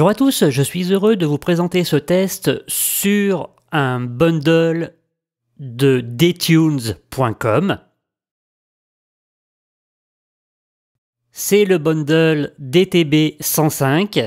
Bonjour à tous, je suis heureux de vous présenter ce test sur un bundle de dtunes.com. C'est le bundle DTB 105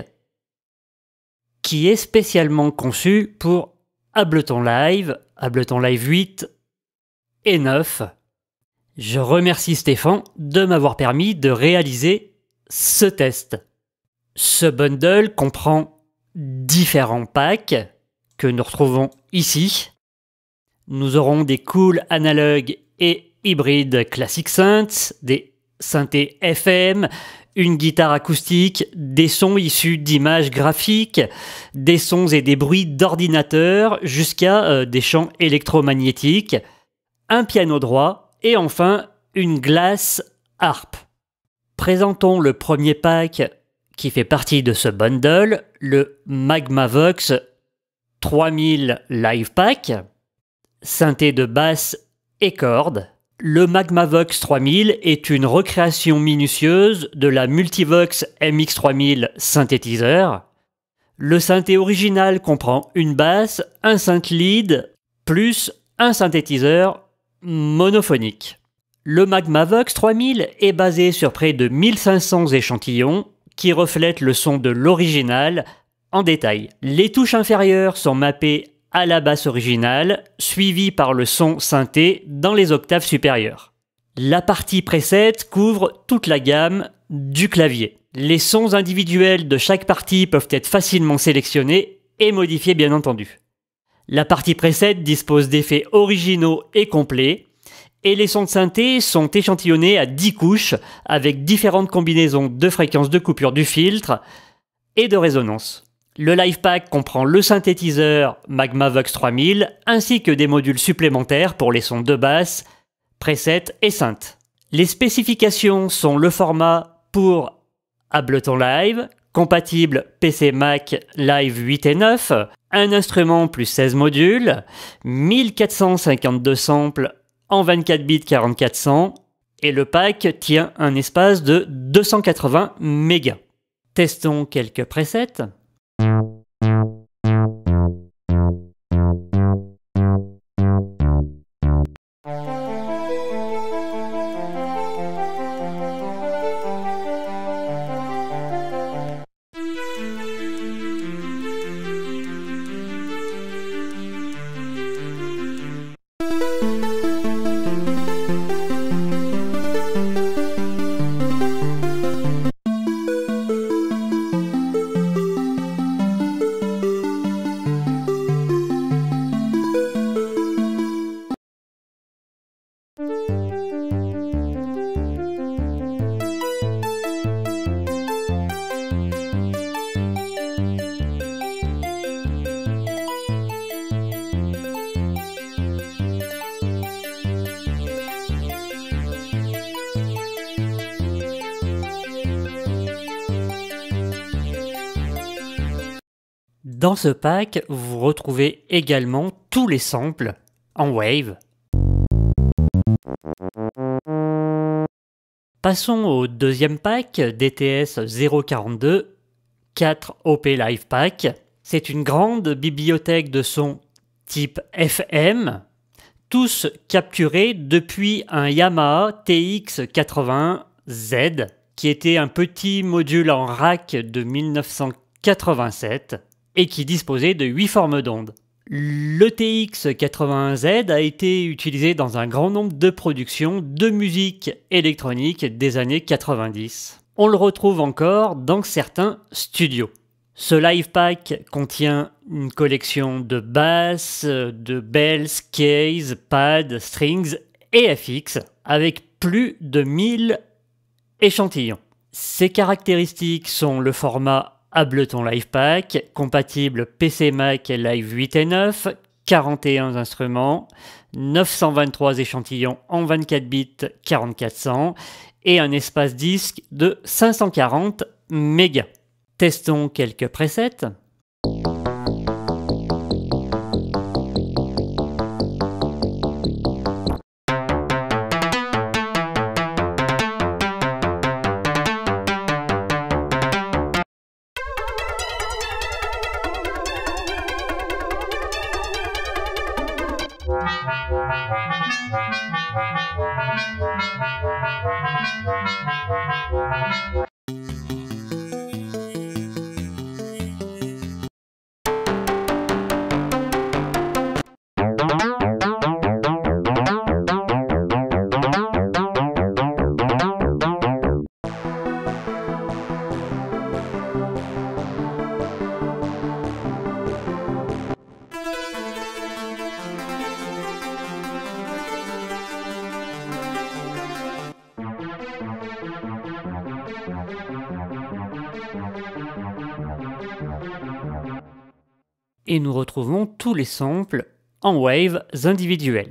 qui est spécialement conçu pour Ableton Live 8 et 9. Je remercie Stéphane de m'avoir permis de réaliser ce test. Ce bundle comprend différents packs que nous retrouvons ici. Nous aurons des cools analogues et hybrides classic synths, des synthés FM, une guitare acoustique, des sons issus d'images graphiques, des sons et des bruits d'ordinateur jusqu'à des chants électromagnétiques, un piano droit et enfin une glace harpe. Présentons le premier pack qui fait partie de ce bundle, le Magmavox 3000 Live Pack, synthé de basse et cordes. Le Magmavox 3000 est une recréation minutieuse de la Multivox MX3000 synthétiseur. Le synthé original comprend une basse, un synth lead, plus un synthétiseur monophonique. Le Magmavox 3000 est basé sur près de 1500 échantillons qui reflètent le son de l'original en détail. Les touches inférieures sont mappées à la basse originale, suivie par le son synthé dans les octaves supérieures. La partie preset couvre toute la gamme du clavier. Les sons individuels de chaque partie peuvent être facilement sélectionnés et modifiés bien entendu. La partie preset dispose d'effets originaux et complets, et les sons de synthé sont échantillonnés à 10 couches avec différentes combinaisons de fréquences de coupure du filtre et de résonance. Le Live Pack comprend le synthétiseur Magmavox 3000 ainsi que des modules supplémentaires pour les sons de basse, preset et synth. Les spécifications sont le format pour Ableton Live, compatible PC Mac Live 8 et 9, un instrument plus 16 modules, 1452 samples en 24 bits 4400 et le pack tient un espace de 280 mégas. Testons quelques presets. Dans ce pack, vous retrouvez également tous les samples en Wave. Passons au deuxième pack, DTS 042 4 OP Live Pack. C'est une grande bibliothèque de sons type FM, tous capturés depuis un Yamaha TX81Z, qui était un petit module en rack de 1987. Et qui disposait de 8 formes d'ondes. Le TX81Z a été utilisé dans un grand nombre de productions de musique électronique des années 90. On le retrouve encore dans certains studios. Ce Live Pack contient une collection de basses, de bells, keys, pads, strings et FX avec plus de 1000 échantillons. Ses caractéristiques sont le format Ableton Live Pack, compatible PC Mac Live 8 et 9, 41 instruments, 923 échantillons en 24 bits 4400 et un espace disque de 540 mégas. Testons quelques presets. Et nous retrouvons tous les samples en waves individuels.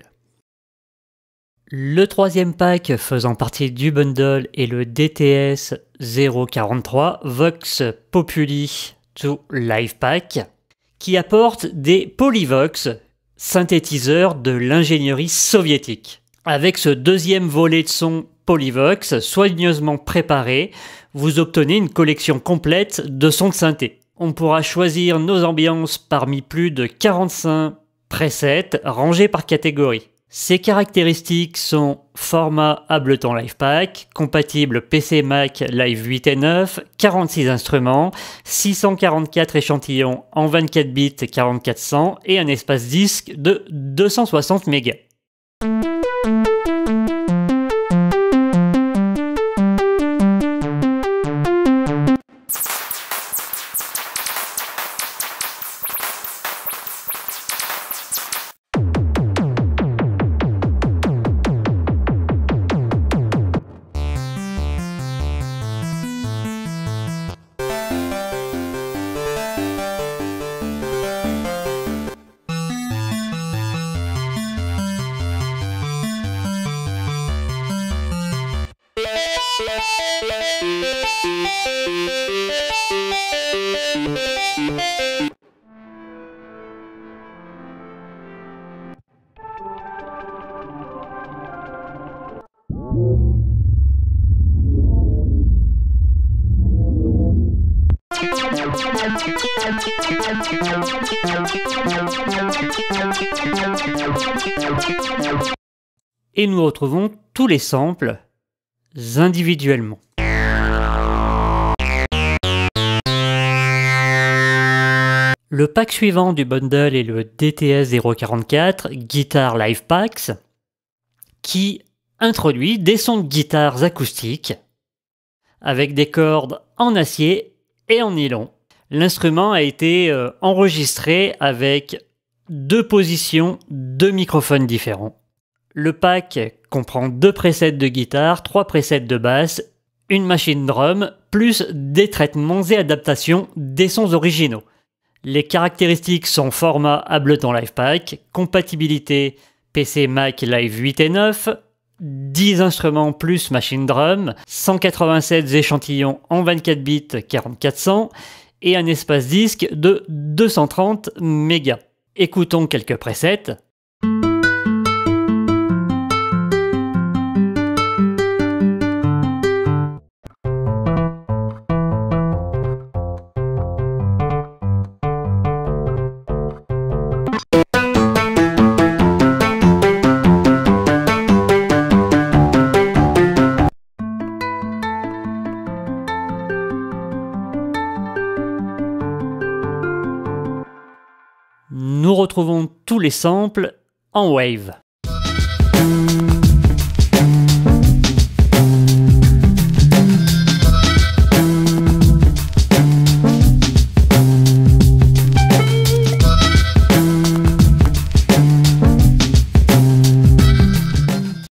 Le troisième pack faisant partie du bundle est le DTS 043 Vox Populi 2 Live Pack, qui apporte des Polyvox, synthétiseurs de l'ingénierie soviétique. Avec ce deuxième volet de son Polyvox soigneusement préparé, vous obtenez une collection complète de sons de synthé. On pourra choisir nos ambiances parmi plus de 45 presets rangés par catégorie. Ces caractéristiques sont format Ableton Live Pack, compatible PC Mac Live 8 et 9, 46 instruments, 644 échantillons en 24 bits 4400 et un espace disque de 260 MB. Et nous retrouvons tous les samples individuellement. Le pack suivant du bundle est le DTS 044 Guitar Live Packs, qui introduit des sons de guitares acoustiques avec des cordes en acier et en nylon. L'instrument a été enregistré avec 2 positions, 2 microphones différents. Le pack comprend 2 presets de guitare, 3 presets de basse, une machine drum, plus des traitements et adaptations des sons originaux. Les caractéristiques sont format Ableton Live Pack, compatibilité PC Mac Live 8 et 9, 10 instruments plus machine drum, 187 échantillons en 24 bits 4400 et un espace disque de 230 MB. Écoutons quelques presets. Nous retrouvons tous les samples en wave.